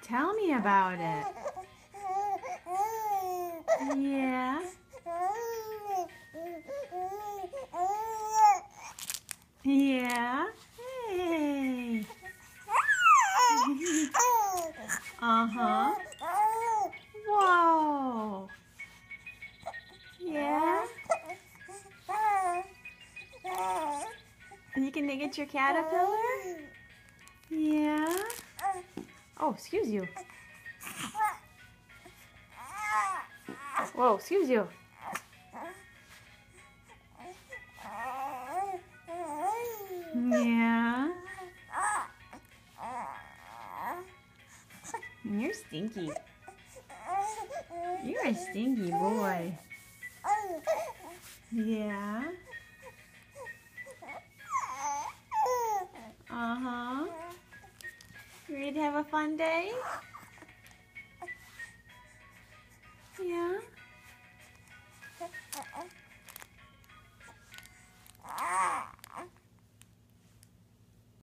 Tell me about it. Yeah. Yeah. Hey. Uh-huh. Whoa. Yeah. You can get your caterpillar? Yeah. Oh, excuse you. Whoa, excuse you. Yeah. You're stinky. You're a stinky boy. Yeah. Uh-huh. You ready to have a fun day?